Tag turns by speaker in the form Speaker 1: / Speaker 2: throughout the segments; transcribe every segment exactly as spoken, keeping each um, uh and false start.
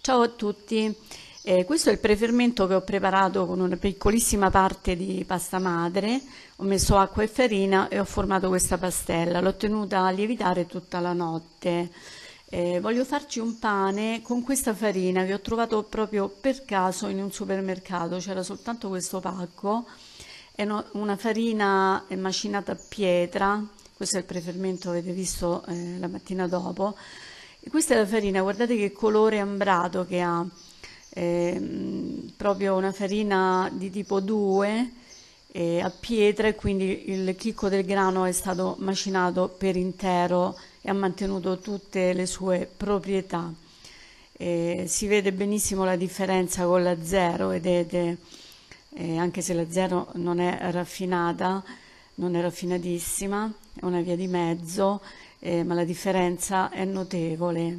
Speaker 1: Ciao a tutti, eh, questo è il prefermento che ho preparato con una piccolissima parte di pasta madre, ho messo acqua e farina e ho formato questa pastella, l'ho tenuta a lievitare tutta la notte. Eh, voglio farci un pane con questa farina che ho trovato proprio per caso in un supermercato, c'era soltanto questo pacco, è no- una farina eh, macinata a pietra, questo è il prefermento, avete visto eh, la mattina dopo. E questa è la farina, guardate che colore ambrato che ha, ehm, proprio una farina di tipo due eh, a pietra e quindi il chicco del grano è stato macinato per intero e ha mantenuto tutte le sue proprietà. Eh, si vede benissimo la differenza con la zero, vedete, eh, anche se la zero non è raffinata, non è raffinatissima, è una via di mezzo, eh, ma la differenza è notevole.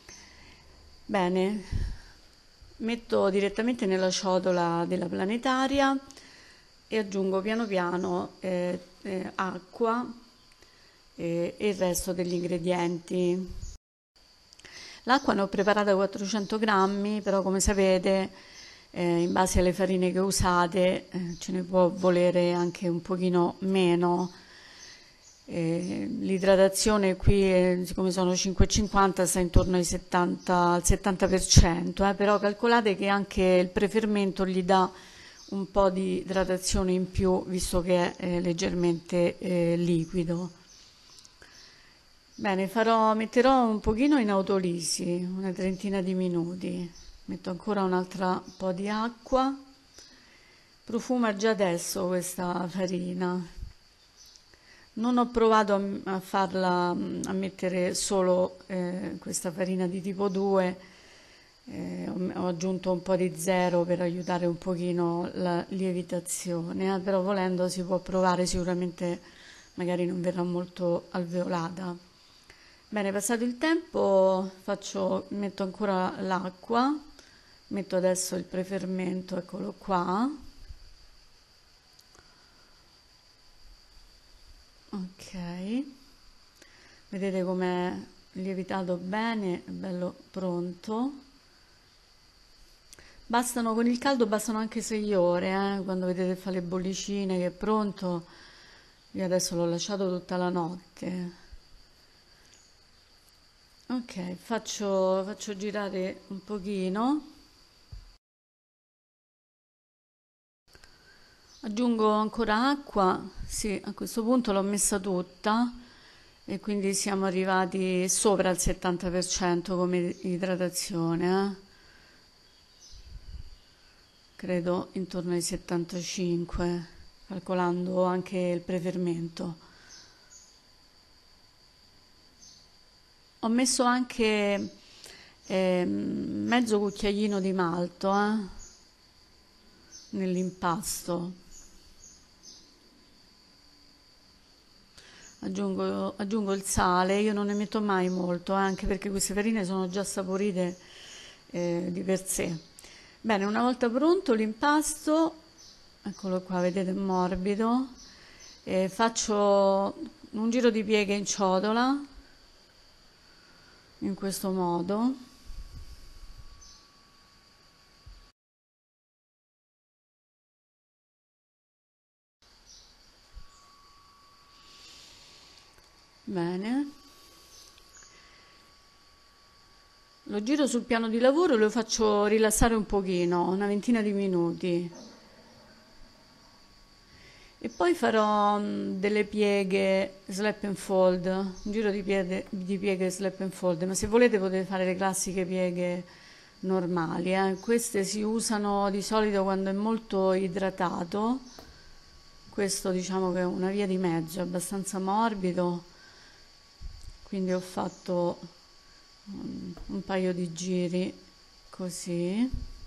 Speaker 1: Bene, metto direttamente nella ciotola della planetaria e aggiungo piano piano eh, eh, acqua e e il resto degli ingredienti. L'acqua ne ho preparata quattrocento grammi, però come sapete, eh, in base alle farine che usate, eh, ce ne può volere anche un pochino meno. Eh, l'idratazione qui, eh, siccome sono cinque e cinquanta, sta intorno ai settanta, al settanta per cento, eh, però calcolate che anche il prefermento gli dà un po' di idratazione in più, visto che è eh, leggermente eh, liquido. Bene, farò, metterò un pochino in autolisi, una trentina di minuti. Metto ancora un altro po' di acqua. Profuma già adesso questa farina. Non ho provato a, a farla, a mettere solo eh, questa farina di tipo due, eh, ho, ho aggiunto un po' di zero per aiutare un pochino la lievitazione, eh, però volendo si può provare, sicuramente magari non verrà molto alveolata. Bene, passato il tempo faccio, metto ancora l'acqua, metto adesso il prefermento, eccolo qua. Ok, vedete com'è lievitato bene, è bello pronto. Bastano, con il caldo bastano anche sei ore, eh, quando vedete fa le bollicine che è pronto. Io adesso l'ho lasciato tutta la notte. Ok, faccio, faccio girare un pochino. Aggiungo ancora acqua, sì, a questo punto l'ho messa tutta e quindi siamo arrivati sopra il settanta per cento come idratazione, eh. Credo intorno ai settantacinque, calcolando anche il prefermento. Ho messo anche eh, mezzo cucchiaino di malto eh, nell'impasto. Aggiungo, aggiungo il sale, io non ne metto mai molto, eh, anche perché queste farine sono già saporite eh, di per sé. Bene, una volta pronto l'impasto, eccolo qua, vedete è morbido, eh, faccio un giro di pieghe in ciotola, in questo modo. Bene. Lo giro sul piano di lavoro e lo faccio rilassare un pochino, una ventina di minuti. E poi farò mm, delle pieghe slap and fold, un giro di, piede- di pieghe slap and fold, ma se volete potete fare le classiche pieghe normali, eh. Queste si usano di solito quando è molto idratato, questo diciamo che è una via di mezzo, è abbastanza morbido, quindi ho fatto mm, un paio di giri così.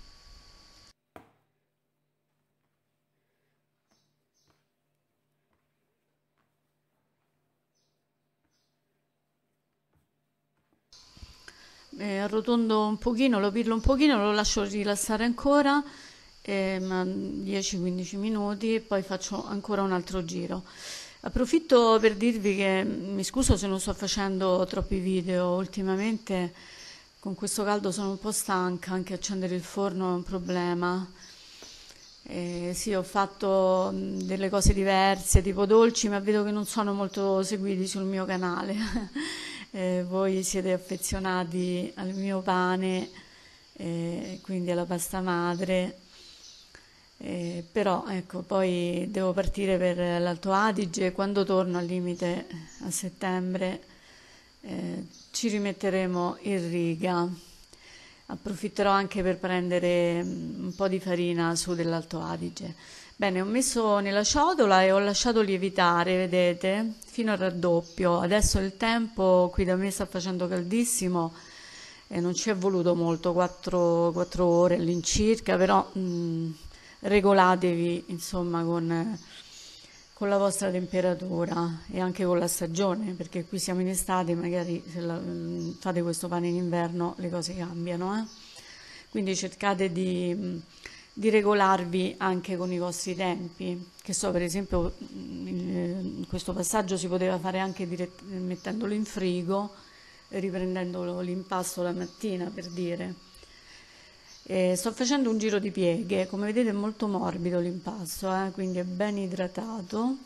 Speaker 1: Eh, arrotondo un pochino, lo pirlo un pochino, lo lascio rilassare ancora, ehm, dieci quindici minuti e poi faccio ancora un altro giro. Approfitto per dirvi che mi scuso se non sto facendo troppi video ultimamente, con questo caldo sono un po' stanca, anche accendere il forno è un problema. Eh, sì, ho fatto mh, delle cose diverse, tipo dolci, ma vedo che non sono molto seguiti sul mio canale. Eh, voi siete affezionati al mio pane, eh, quindi alla pasta madre. Eh, però ecco, poi devo partire per l'Alto Adige. Quando torno al limite a settembre, eh, ci rimetteremo in riga. Approfitterò anche per prendere mm, un po' di farina su dell'Alto Adige. Bene, ho messo nella ciotola e ho lasciato lievitare, vedete, fino al raddoppio. Adesso il tempo qui da me sta facendo caldissimo e non ci è voluto molto, quattro ore all'incirca, però mm, regolatevi insomma con, con la vostra temperatura e anche con la stagione, perché qui siamo in estate, magari se la, fate questo pane in inverno le cose cambiano, eh? Quindi cercate di, di regolarvi anche con i vostri tempi, che so, per esempio in questo passaggio si poteva fare anche dirett- mettendolo in frigo e riprendendo l'impasto la mattina, per dire. E sto facendo un giro di pieghe, come vedete è molto morbido l'impasto, eh? Quindi è ben idratato.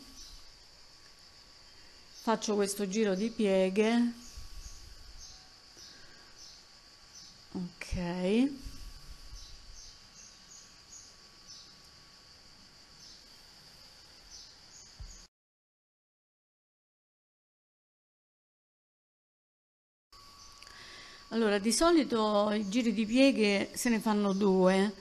Speaker 1: Faccio questo giro di pieghe, ok. Allora, di solito i giri di pieghe se ne fanno due,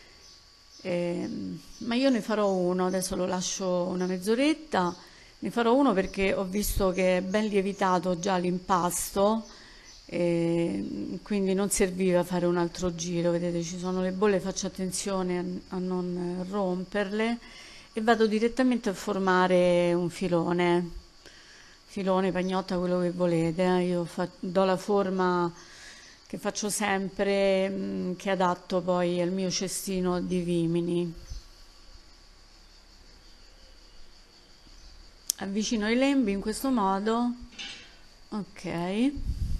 Speaker 1: ehm, ma io ne farò uno, adesso lo lascio una mezz'oretta, ne farò uno perché ho visto che è ben lievitato già l'impasto, e quindi non serviva fare un altro giro, vedete ci sono le bolle, faccio attenzione a, a non romperle e vado direttamente a formare un filone, filone, pagnotta, quello che volete, eh. Io fa- do la forma che faccio sempre, mh, che adatto poi al mio cestino di vimini. Avvicino i lembi in questo modo, ok.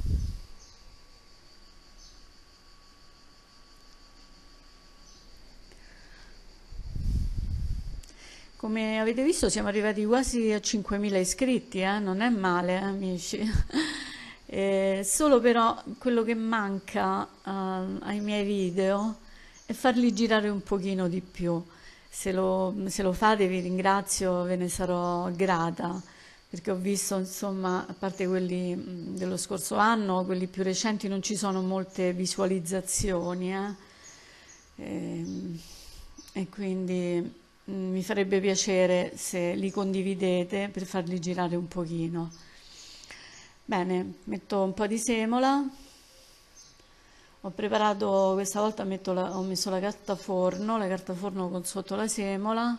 Speaker 1: Come avete visto siamo arrivati quasi a cinquemila iscritti, eh? Non è male, eh, amici. Eh, solo però quello che manca eh, ai miei video è farli girare un pochino di più. Se lo, se lo fate vi ringrazio, ve ne sarò grata, perché ho visto, insomma, a parte quelli mh, dello scorso anno, quelli più recenti non ci sono molte visualizzazioni, eh? Ehm, E, quindi mh, mi farebbe piacere se li condividete per farli girare un pochino. Bene, metto un po' di semola. Ho preparato, questa volta metto la- ho messo la carta forno, la carta forno con sotto la semola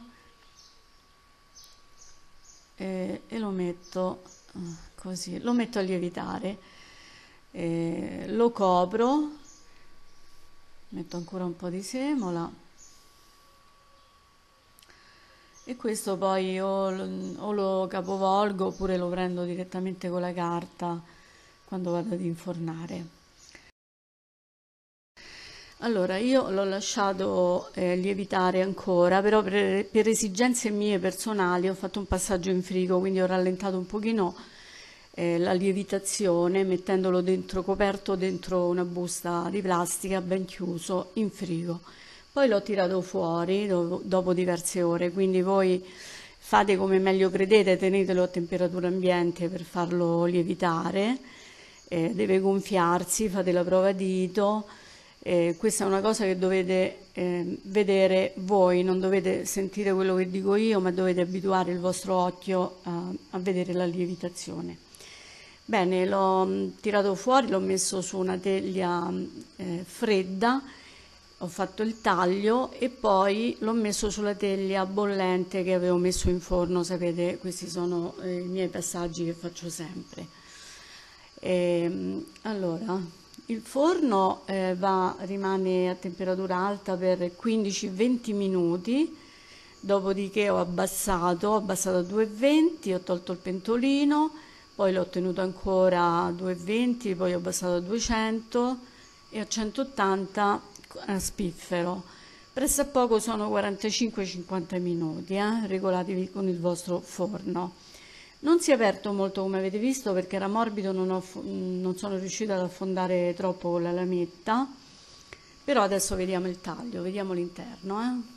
Speaker 1: e, e lo metto eh, così, lo metto a lievitare. Eh, lo copro, metto ancora un po' di semola. E questo poi o, lo o lo capovolgo oppure lo prendo direttamente con la carta quando vado ad infornare. Allora, io l'ho lasciato eh, lievitare ancora, però per, per esigenze mie personali ho fatto un passaggio in frigo, quindi ho rallentato un pochino eh, la lievitazione mettendolo dentro, coperto dentro una busta di plastica ben chiuso in frigo. Poi l'ho tirato fuori do- dopo diverse ore, quindi voi fate come meglio credete, tenetelo a temperatura ambiente per farlo lievitare, eh, deve gonfiarsi, fate la prova a dito. Eh, questa è una cosa che dovete eh, vedere voi, non dovete sentire quello che dico io, ma dovete abituare il vostro occhio a, a vedere la lievitazione. Bene, l'ho mh, tirato fuori, l'ho messo su una teglia eh, fredda, ho fatto il taglio e poi l'ho messo sulla teglia bollente che avevo messo in forno, sapete, questi sono eh, i miei passaggi che faccio sempre. E, allora, il forno eh, va, rimane a temperatura alta per quindici venti minuti, dopodiché ho abbassato, ho abbassato a duecentoventi, ho tolto il pentolino, poi l'ho tenuto ancora a duecentoventi, poi ho abbassato a duecento e a centottanta a spiffero. Pressappoco sono quarantacinque cinquanta minuti, eh? Regolatevi con il vostro forno. Non si è aperto molto come avete visto perché era morbido, non, ho, non sono riuscita ad affondare troppo con la lametta, però adesso vediamo il taglio, vediamo l'interno. Eh?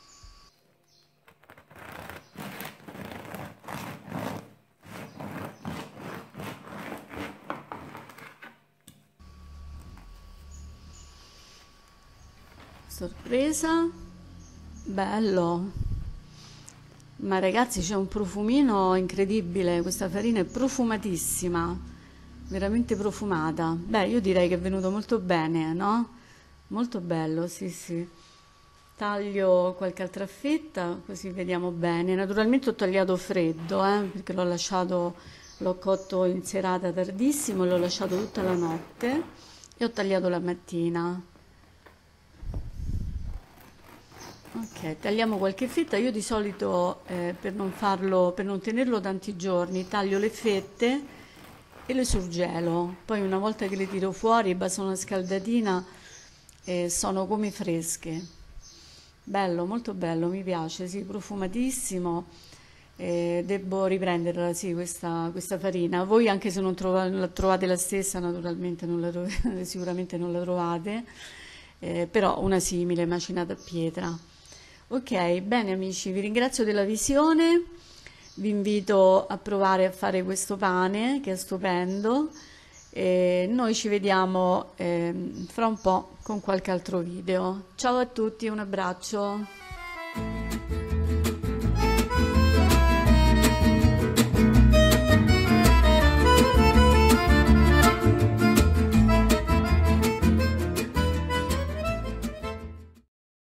Speaker 1: Sorpresa, bello, ma ragazzi c'è un profumino incredibile, questa farina è profumatissima, veramente profumata. Beh, io direi che è venuto molto bene, no? Molto bello, sì sì. Taglio qualche altra fetta così vediamo bene. Naturalmente ho tagliato freddo, eh, perché l'ho lasciato, l'ho cotto in serata tardissimo, l'ho lasciato tutta la notte e ho tagliato la mattina. Ok, tagliamo qualche fetta. Io di solito eh, per non farlo, per non tenerlo tanti giorni, taglio le fette e le surgelo. Poi una volta che le tiro fuori, basta una scaldatina e sono come fresche. Bello, molto bello, mi piace, sì, profumatissimo. Eh, devo riprenderla, sì, questa, questa farina. Voi anche se non trova- la trovate la stessa, naturalmente non la trov- sicuramente non la trovate, eh, però una simile macinata a pietra. Ok, bene amici, vi ringrazio della visione, vi invito a provare a fare questo pane che è stupendo e noi ci vediamo ehm, fra un po' con qualche altro video. Ciao a tutti, un abbraccio.